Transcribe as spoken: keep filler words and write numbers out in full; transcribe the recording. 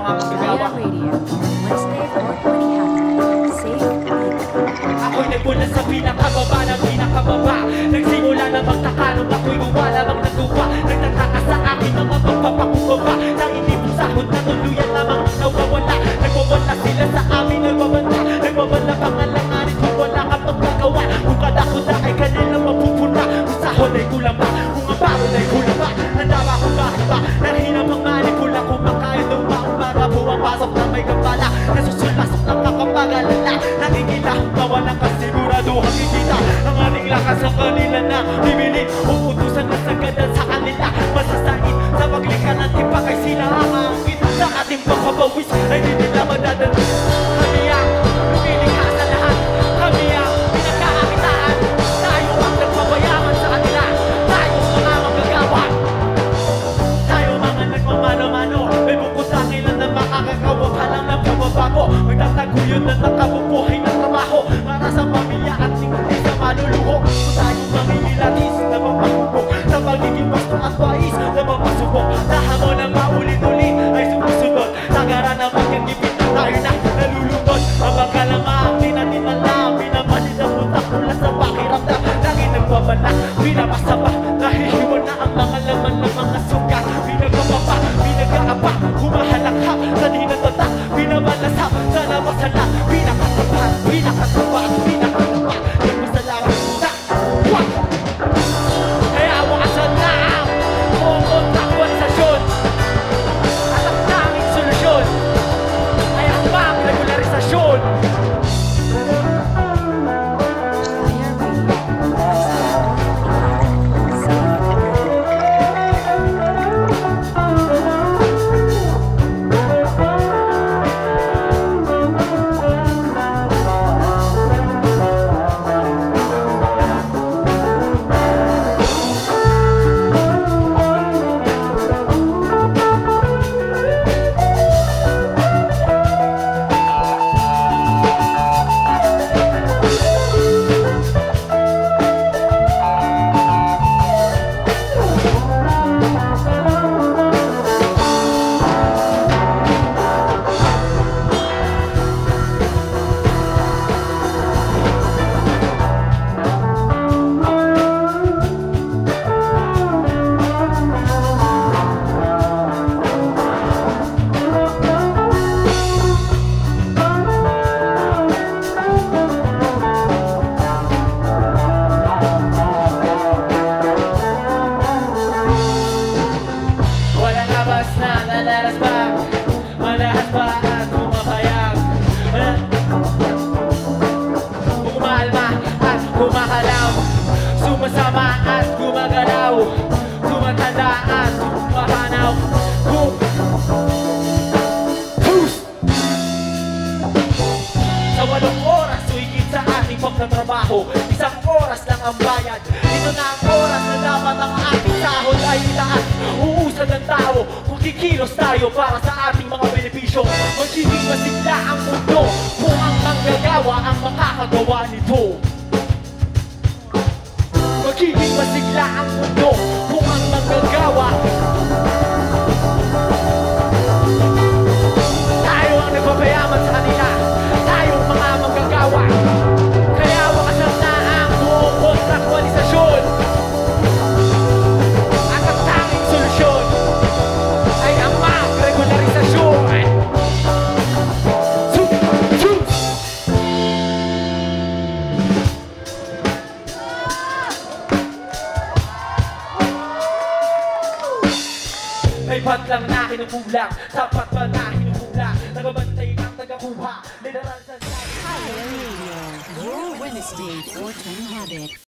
mga magagawa. Ako'y nagmula sa pinakababa ng pinakababa. Nagsimula na magtaka nung ako'y wala bang natuwa. Nagtataka sa akin mga pagpapakubaba. Sa hindi mong sahod na tuluyan lamang nawawala. Nagwawala sila sa amin, nagwawala. Nagwawala pangalanganin kung wala ka magkagawa. Kung kadakuda ay kanilang mapupuna. Kung sahod ay kulang ba, kung ang bawal ay kulang ba. Handa ba kung bakit ba, nahinang manganipula. Kung makain ng baong para pumapasok na may gambala. Nasusulasok ng kakapagalala. Nakikita, mawalang kasiguraduhan kikita. Ang ating lakas sa kanila na bibilin. Uutusan na sagadan sa kanila. Masasain sa paglikha ng tipak ay sila ang aangkin. Sa ating pagpapawis ay di nila madadala. Kami ang lumilikha sa lahat. Kami ang pinagkakakitaan. Tayo ang nagpapayaman sa kanila. Tayo mga magagawa. Tayo mga nagmamano-mano. May bukod sa kailan na makakagawa ka lang ng pagbabago. Magtataguyod na nakabubuhay ng trabaho para sa pamilya at hindi sa maluluho. Kung tayo mangingilatis na mapahubog sa pagiging basto at wais na mapasubok. Sa hamon na maulit-ulit ay sumusunod. Tagara na magkagipit na tayo na nalulungkot. Habang kalamang di natin alam, pinamanin na punta mula sa pakiramdam. Lagi nagpabala, pinapasaba, nahihiwan na ang mga laman ng mga sugat. Pinagpapapa, pinag-aapa, humahalakha sa di natatak. Pinabalasap sa labasala, pinakatapat, pinakatapat, pinakatapat. Nagpasalamat na, what? Kaya wakasan na ang buong aktualisasyon at ang daming solusyon ay ang pang-regularisasyon. Sumasama at gumagalaw, tumatanda at tumahanaw. Sa walong oras o higit sa ating pagtatrabaho, isang oras lang ang bayad. Ito na ang oras na dapat ang ating sahod ay itaas. Uusad ang tao kung kikilos tayo para sa ating mga benepisyo. Magiging masigla ang mundo kung ang manggagawa ang makakagawa nito. Magiging masigla ang mundo kung ang manggagawa. Tayo ang nagpapayaman sa kanila. Tayo ang mga manggagawa. Kaya wakasan na ang buong kontraktualisasyon. At ang tanging solusyon ay ang mag-regularisasyon. May patlang na kinukulang, sapat pa na kinukulang. Nagabantay ng tagakuha, literal sa... Fire Radio, your Wednesday four twenty habit.